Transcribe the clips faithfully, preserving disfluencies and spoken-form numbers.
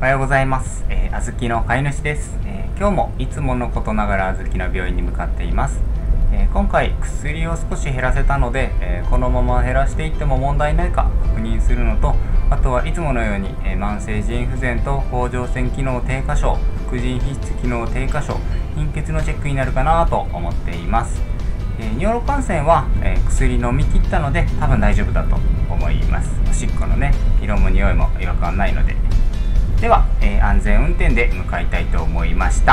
ようございます。えー、あずきの飼い主です。えー、今日もいつものことながらあずきの病院に向かっています。えー、今回薬を少し減らせたので、えー、このまま減らしていっても問題ないか確認するのと、あとはいつものように、えー、慢性腎不全と甲状腺機能低下症、副腎皮質機能低下症、貧血のチェックになるかなと思っています。えー、尿路感染は、えー、薬飲み切ったので多分大丈夫だと思います。おしっこのね、色も匂いも違和感ないので。では、えー、安全運転で向かいたいと思いました。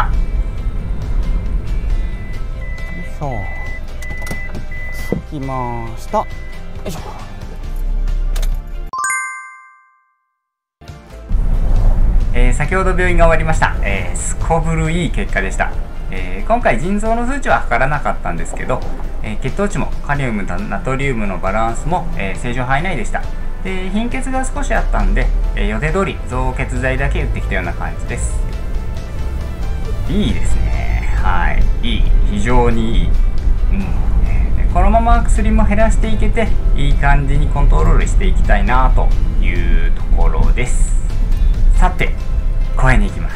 よいしょ、着きました。よいしょ。えー、先ほど病院が終わりました。えー、すこぶるいい結果でした。えー、今回腎臓の数値は測らなかったんですけど、えー、血糖値もカリウムとナトリウムのバランスも、えー、正常範囲内でした。で、貧血が少しあったんで、えー、予定通り増血剤だけ打ってきたような感じです。いいですね。はい、いい、非常にいい。うん、えー、このまま薬も減らしていけていい感じにコントロールしていきたいなというところです。さて、公園に行きます。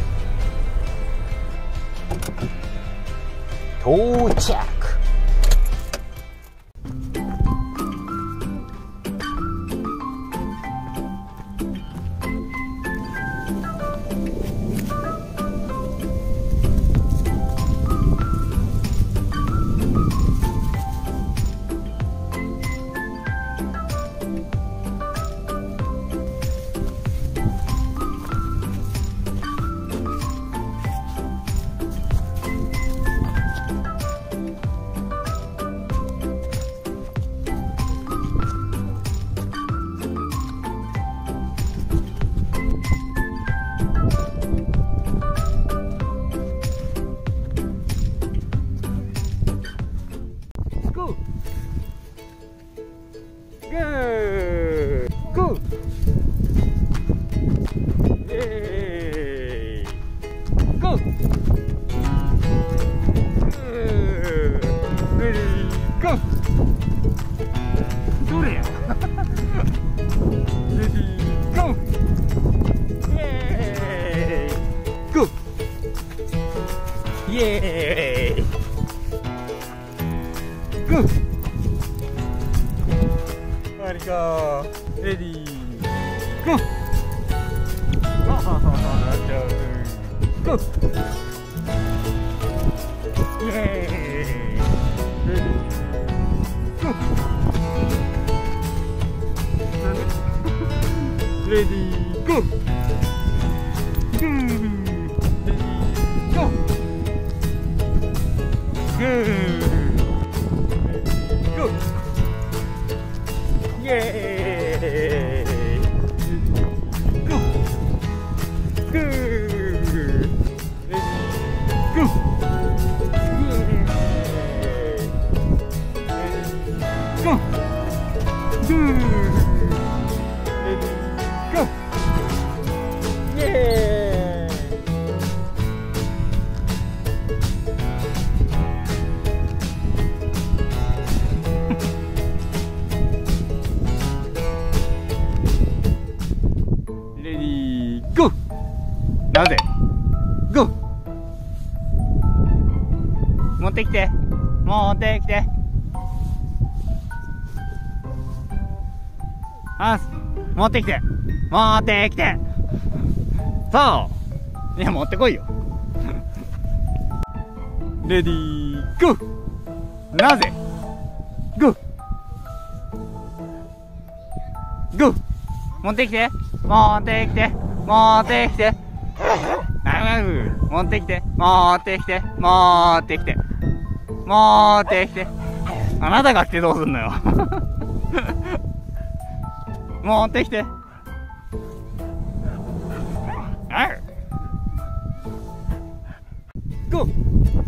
到着。イエーイ、グー、ありがとう、レディー、ゴー、あははは、なっちゃう、ゴー、イエーイ、レディー、ゴー、レディー、ゴー、グー、レディー、ゴー、グー、ゴー、イエーイ、ゴー、グー、レディー、ゴー、イエーイ、ゴー、グー、レディー、ゴー、イエーイ。ゴー、なぜゴー、持ってきて、持ってきて、あんす、持ってきて、持ってきて、そう、いや、持ってこいよ。レディーゴー、なぜゴー、ゴー、持ってきて、持ってきて、持ってきて、持ってきて、持ってきて、持ってきて、持ってきて、あなたが来てどうすんのよ。持ってきて、ある、ゴー、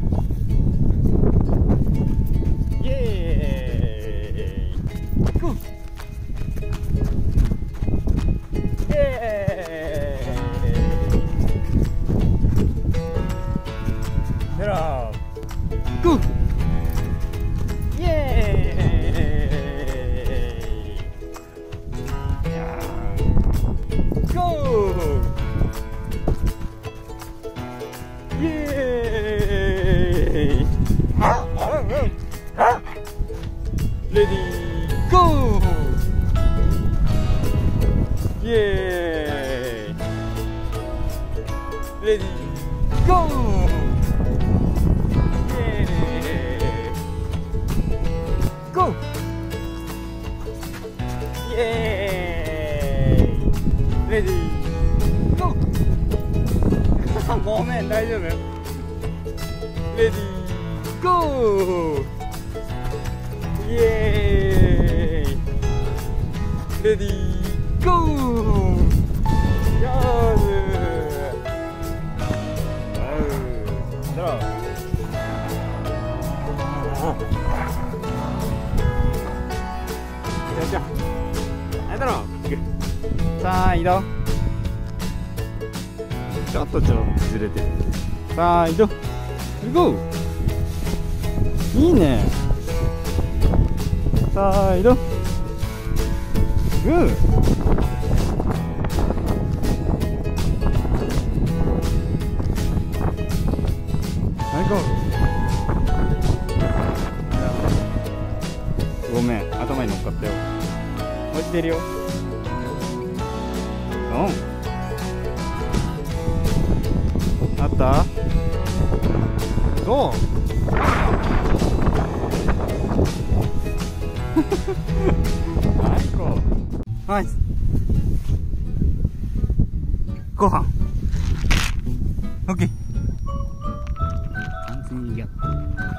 イエーイ、ゴー、イエーイ、でらゴー、イエーイ、ゴー、 レディーゴー。イエーイ。レディーゴー。イエーイ。ゴー。イエーイ。レディーゴー。ごめん、大丈夫。レディーゴー。イエーイ。レディーゴー。上手。ドロー。よいしょ。はい、ドロー。さあ移動。ちょっとちょっとずれてる。さあ移動。ゴー。いいね。さあ移動。グー。はいゴー。ごめん、頭に乗っかったよ。落ちてるよ。うん。あった？どう？最高。はい。ご飯。オッケー。完全にやった。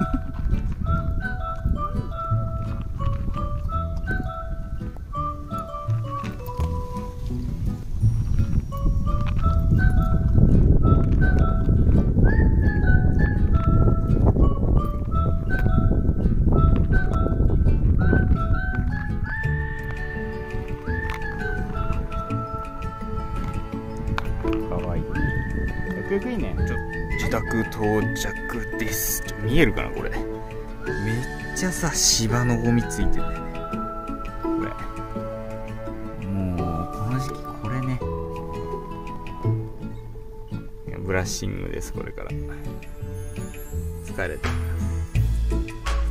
かわいい。かっこいいね。ちょ自宅到着です。見えるかなこれ。めっちゃさ芝のゴミついてるんだよね。これもうこの時期これね。ブラッシングです。これから疲れて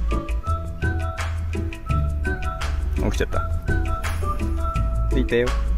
起きちゃった。着いたよ。